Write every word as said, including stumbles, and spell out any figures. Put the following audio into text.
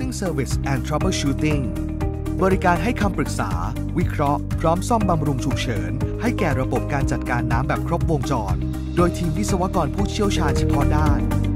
Cleaning Service and Troubleshooting บริการให้คำปรึกษาวิเคราะห์พร้อมซ่อมบำรุงฉุกเฉินให้แก่ระบบการจัดการน้ำแบบครบวงจรโดยทีมวิศวกรผู้เชี่ยวชาญเฉพาะด้าน